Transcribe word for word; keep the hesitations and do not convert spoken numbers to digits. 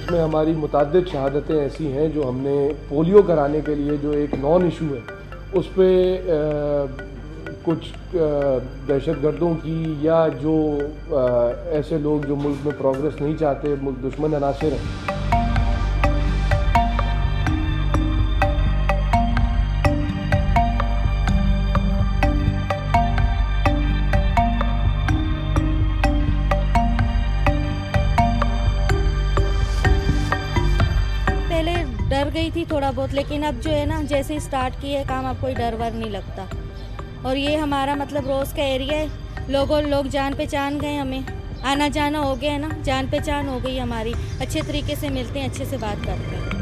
उसमें हमारी मुतअद्दिद शहादतें ऐसी हैं जो हमने पोलियो कराने के लिए जो एक नॉन इशू है उस पर कुछ दहशतगर्दों की या जो आ, ऐसे लोग जो मुल्क में प्रोग्रेस नहीं चाहते, मुल्क दुश्मन अनासिर हैं। पहले डर गई थी थोड़ा बहुत, लेकिन अब जो है ना, जैसे स्टार्ट किए काम अब कोई डर वर नहीं लगता। और ये हमारा मतलब रोज़ का एरिया है, लोगों लोग जान पहचान गए, हमें आना जाना हो गया है ना, जान पहचान हो गई हमारी, अच्छे तरीके से मिलते हैं, अच्छे से बात करते हैं।